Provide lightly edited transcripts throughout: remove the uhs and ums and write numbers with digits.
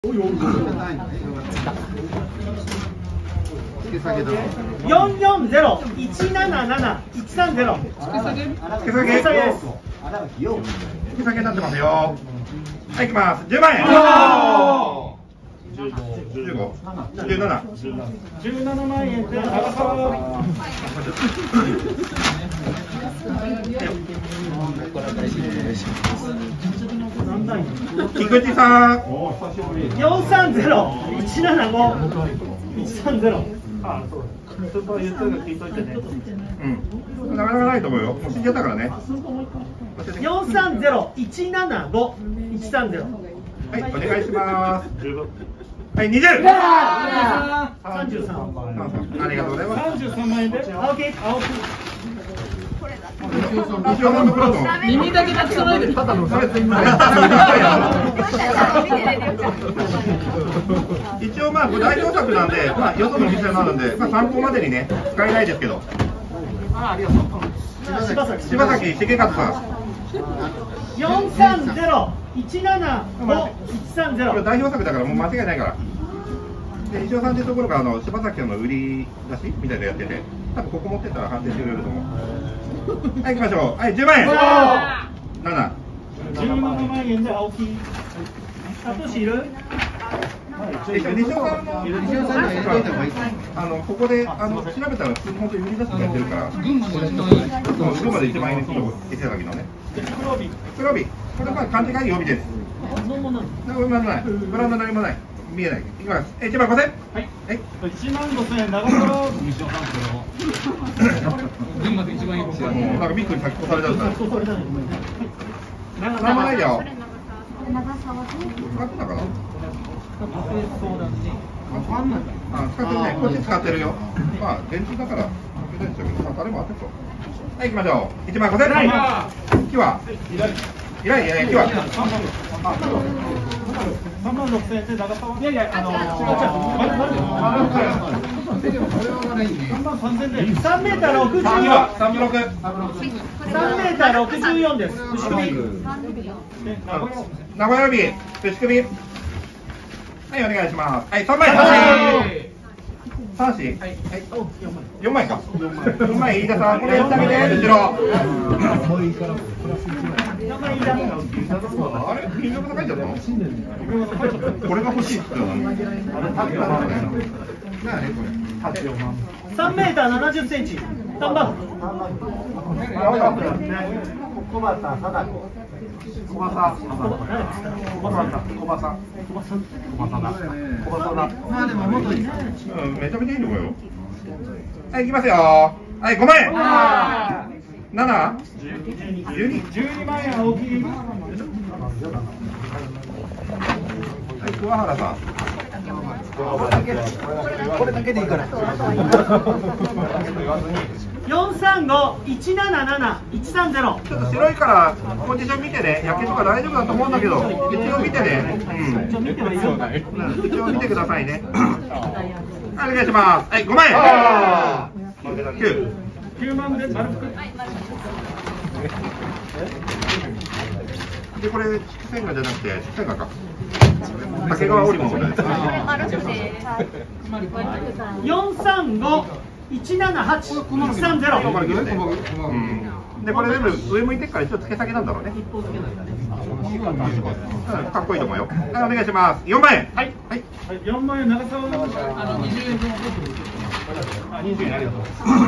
440-177-130。 つけ下げです。つけ下げになってますよ。はい、いきます。10万円。15、17。 17万円で長澤。 菊池さん。 430-175-130。あ、そう。ちょっと言ったら聞いといてね。 うん。なかなかないと思うよ。もう死んじゃったからね。 430-175-130。 はい、お願いします。はい、20。 33。 ありがとうございます。 33万円で。青木。 耳だけたくさないでただの一応まあ代表作なんで、まあよその店になるんで、まあ参考までにね使えないですけど。 ありがとう。柴崎重和さん。 430-175-130。 これ代表作だからもう間違いないから。で石尾さんっていうところが柴崎の売り出しみたいなやってて、多分ここ持ってったら判定してくれると思う。はい、行きましょう。はい、10万円。7。 17万円で青木。サトシいる？ 西尾さんのここで調べたら普通に本当に売り出しやってるから。群馬で1万円の伊勢崎のね。黒帯。これまあ漢字がいい帯です。何もない。ブランド何もない。見えない。いきます。1万5000。はい。 1万5000円長澤。西尾さんけど。群馬で一番いい。 なんかビッグに先越されちゃった。何もないよ。使ってたかな。使ってるね。こっち使ってるよ。まあ電池だから関係ないんですけど、まあ誰も当てそう。はい、行きましょう。1万5000。木は。依頼木は。 3万6000円で長澤。いやいや3万3000円で。3メーター64。3メーター64です。牛首。 名古屋帯。牛首。はい、お願いします。はい、3枚。3子。はい。4枚か。4枚飯田さん、これやってあげて、後ろ。あれ、金額高いんじゃったの？これが欲しいって言ったのに。 3メーター70センチ。3番。小畑貞子。小畑だ。 まあでも元に。めちゃめちゃいいとこよ。はい、行きますよ。はい、5万円。7、12 万円青木。 はい、桑原さん。 これだけでいいから。 435-177-130。 ちょっと白いからポジション見てね。焼けとか大丈夫だと思うんだけど、一応見てね。一応見てくださいね。はい、お願いします。はい、5万円。 9万で丸福。 でこれ筑前ガじゃなくて筑前ガか。竹川織物です。 435-178-130。 でこれ全部上向いてから一応つけ下げなんだろうね。かっこいいと思うよ。はい、お願いします。4万円。 はい。4万円長澤。20円分。20円ありがとう。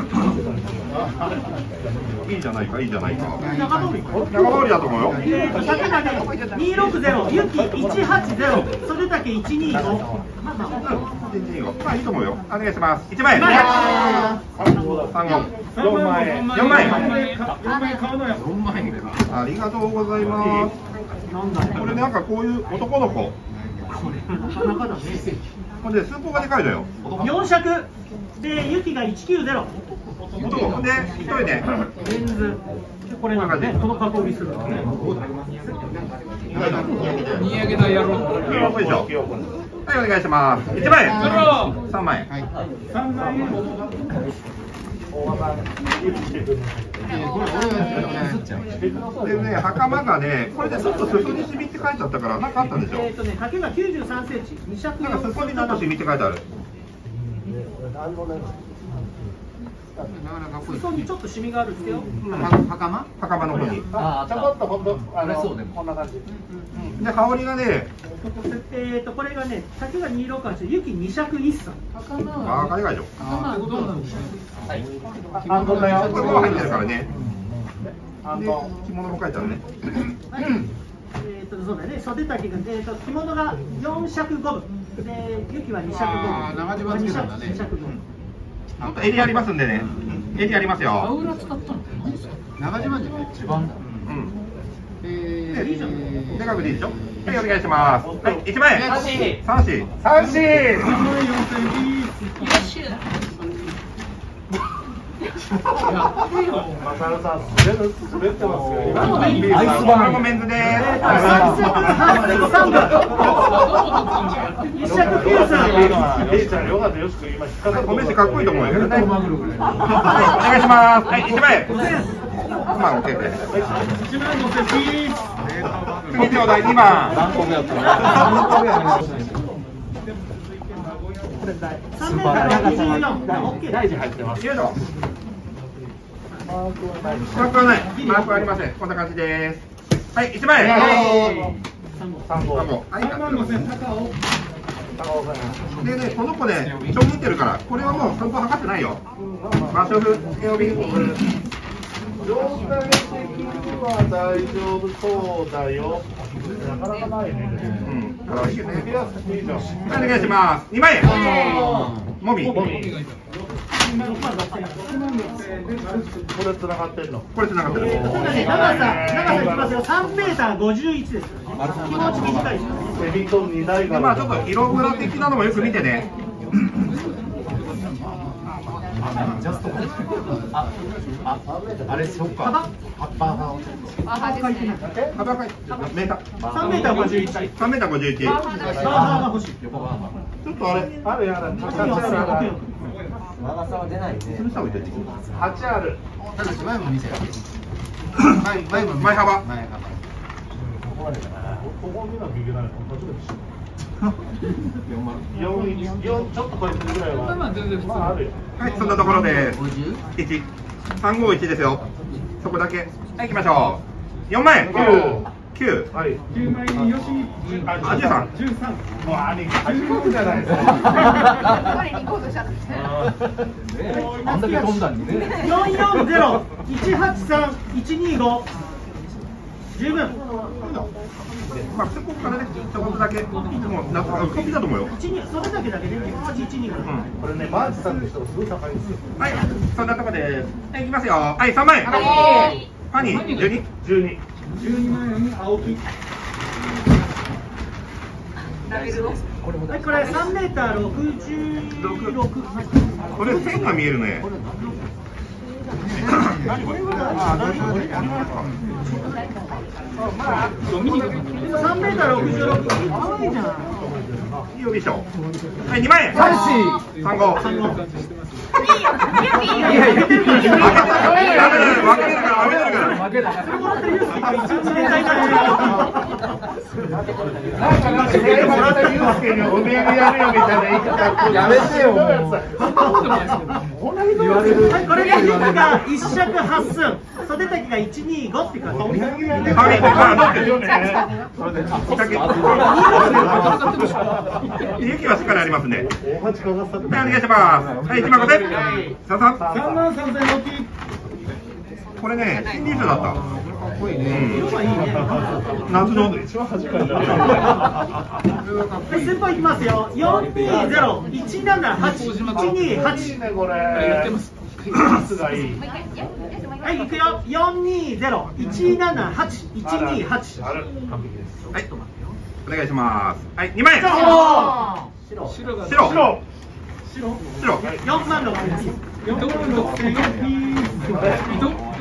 いいじゃないか、いいじゃないか。 長通りだと思うよ。 竹中260、ゆき180、それだけ125。 まあいいと思うよ。お願いします。1万円。3号。4万円。4万円。ありがとうございます。これなんかこういう男の子。ほんでスープがでかいのよ。 4尺でゆきが190。 で一人で。 レンズ。これなんでこの加工にする。 煮上げ台やろう。 はい、お願いします。1万円。3万円。 3万円。 でね、袴がね、これでちょっと裾にシミって書いてあったから、なんかあったんでしょ。 丈が93センチ、2尺なんか裾にちょっとシミって書いてある。 裾にちょっとシミがあるんですよ。 袴の方に。 あ、ちょこっと本当こんな感じ。 で、羽織がね、 これがね、丈が268、雪2尺1歳。 ああ、海外でしょ。 あんこだよ。 ここ入ってるからね。で、着物も書いてあるね。 そうだね、袖丈が、着物が4尺5分。で、雪は2尺5分。 長襦袢つけたんだね。 2尺5分。 ちょっと襟ありますんでね。襟ありますよ。 裏使ったの？長襦袢じゃない？一番だ。 うん。でかくでいいでしょ。はい、お願いします。はい、1万円。3、4。 マサルさん、滑ってますよ。 アイスバーンメンズです。 1尺9歳。 レイちゃん、よかったよしく今引っかかって。 お飯かっこいいと思うよ。はい、お願いします。はい、1万円。まあ、OK です。次ちょうだい2番。何個目やった 3m64。 大事入ってます。 よいしょ。マークはない。マークはありません。こんな感じです。はい、1万円。3号。はい、でね、この子ね、一応持ってるから、これはもう3個測ってないよ。マショフ、エオビ状態的には大丈夫そうだよ。なかなかないね。 うん、これはいいよね。 いいじゃん。 はい、お願いします。2万円。もみ。 これ繋がってるの。 これ繋がってる。 長さいきますよ。3m51です。気持ち短いです。 エビと2台が。 まあちょっと色ムラ的なのもよく見てね。 あれそっか。葉っぱが。 幅がメーター。 3m51。 3m51。 が欲しい。 ちょっとあれ。 あるやだ。 長さは出ないね。 その下置いといて。 8ある。 ただし前も見せる。 前幅。 ここ見なきゃいけないの。4ちょっと超えてるぐらいは。まああるよ。 はい、そんなところで1、351ですよ。そこだけ。はい、行きましょう。4万円。9。 はい。 9万円よし。 あ、13。 もう兄貴初めてじゃないですか。 これリコードしたの。 あんだけ飛んだにね。 440-183-125。十分。 まあ、そこからね、ちょこっとだけ。いつも夏はコピーだと思うよ。 それだけだけで125。 これね、マーチさんの人がすごい高いんですよ。 はい、そんなとこで。はい、行きますよ。はい、3万円。ファニー、12。 12万円青木。はい、これ3m66。 これ線が見えるね。 3m66。可愛いじゃん。 よいしょ。はい、2万円。3号。 やめてよ。 これが雪が1尺8寸、袖丈が125って感じ。 雪はしっかりありますね。 お待ちください。 お願いします。はい、1万5000。3万 33000大きい。 これね、新入社だった。 夏の一番端から先輩いきますよ。420-178-128。 ねこれ。質がいい。 はい、いくよ。420-178-128。 ある。完璧です。 はい、お願いします。はい、2万円。白。 4万6000円。